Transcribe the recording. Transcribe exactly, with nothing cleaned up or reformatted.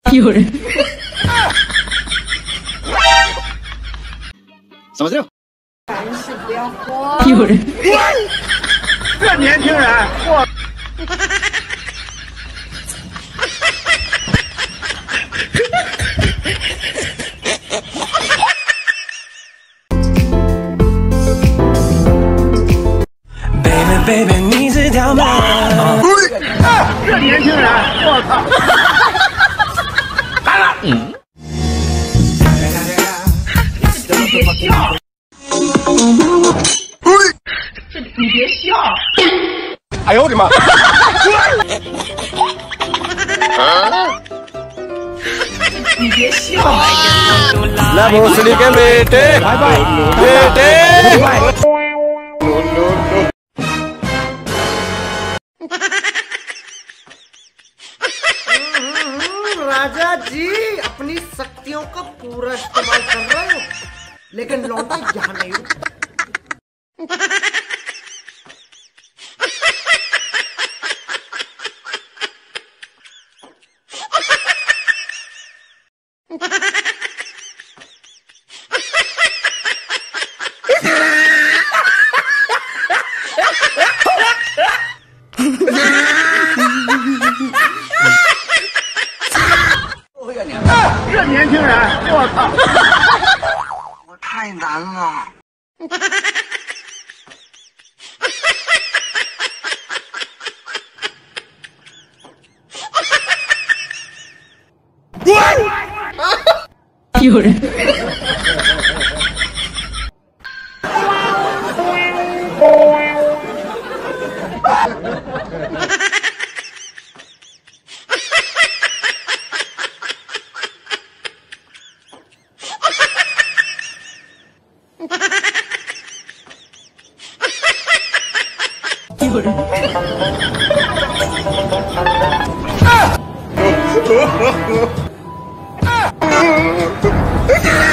有人。 什么事？ 凡事不要慌。 有人。 这年轻人，我。 baby baby 你是条门。 这年轻人，我操！来了。嗯。你别笑。你别笑。哎呦我的妈！你别笑。 那不是你跟别的，别的。 राजा जी अपनी शक्तियों का पूरा इस्तेमाल कर रहे हो लेकिन लौटा यहाँ नहीं हो। 这年轻人，我操！ 我太难了。 有人。有人。